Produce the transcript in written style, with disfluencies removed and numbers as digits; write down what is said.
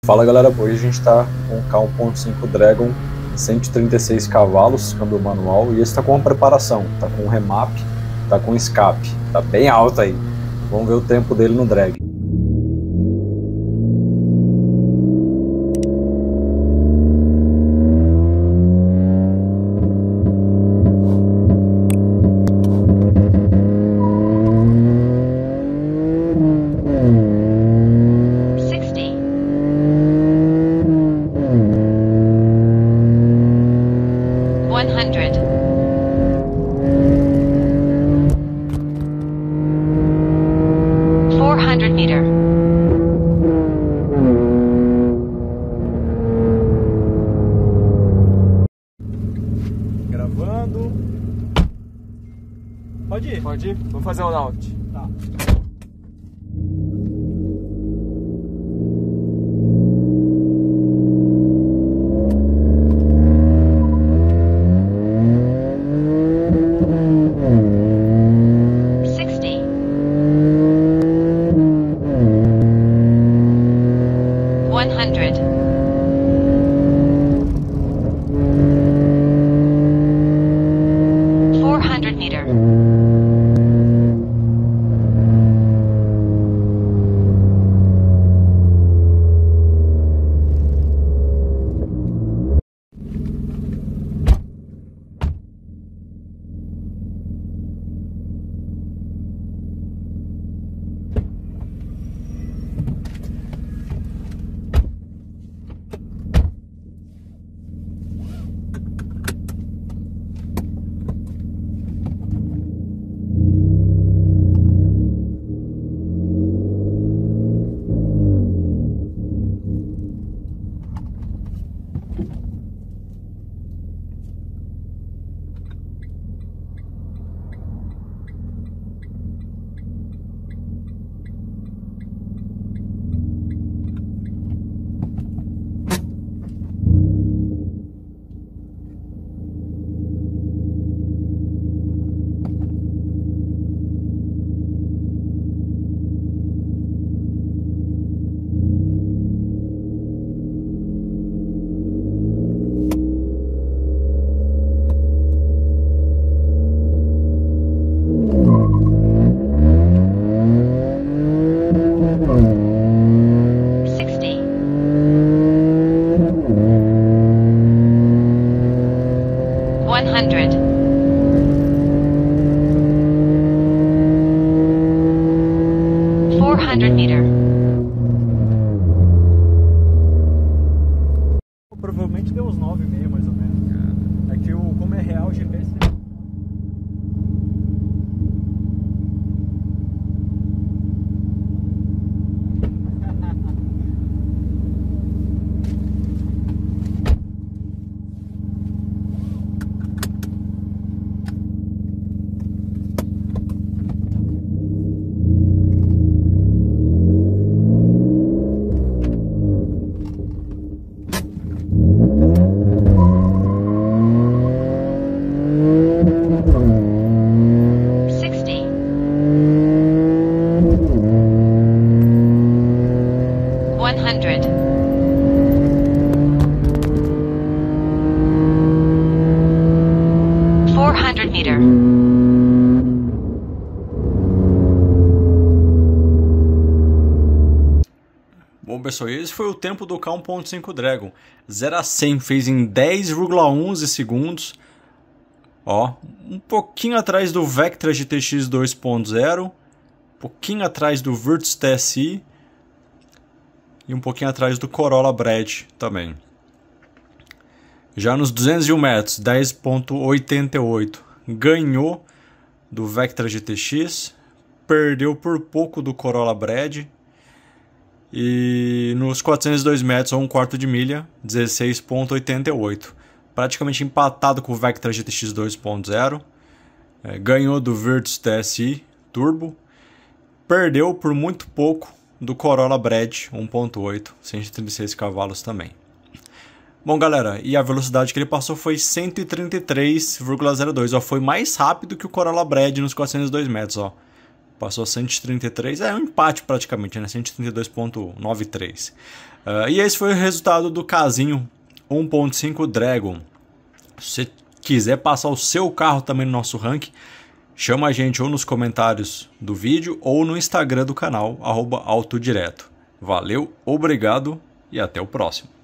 Fala galera, hoje a gente está com o K1.5 Dragon, 136 cavalos, câmbio manual, e esse está com uma preparação, está com remap, está com escape, está bem alto aí. Vamos ver o tempo dele no drag. Gravando. Pode ir. Pode ir? Vamos fazer o layout. Tá. Provavelmente deu uns 9,5 mais ou menos. É que como é real o GPS. Bom pessoal, esse foi o tempo do K1.5 Dragon. 0 a 100 fez em 10,11 segundos. Ó, um pouquinho atrás do Vectra GTX 2.0, um pouquinho atrás do Virtus TSI e um pouquinho atrás do Corolla Bred também. Já nos 201 metros, 10.88, ganhou do Vectra GTX, perdeu por pouco do Corolla Bred. E nos 402 metros, ou 1/4 de milha, 16.88. Praticamente empatado com o Vectra GTX 2.0. Ganhou do Virtus TSI Turbo. Perdeu por muito pouco do Corolla Bred 1.8, 136 cavalos também. Bom galera, e a velocidade que ele passou foi 133,02. Ó, foi mais rápido que o Corolla Bred nos 402 metros. Ó. passou a 133, é um empate praticamente, né? 132.93. E esse foi o resultado do casinho 1.5 Dragon. Se você quiser passar o seu carro também no nosso ranking, chama a gente ou nos comentários do vídeo ou no Instagram do canal, @autodireto. Valeu, obrigado e até o próximo.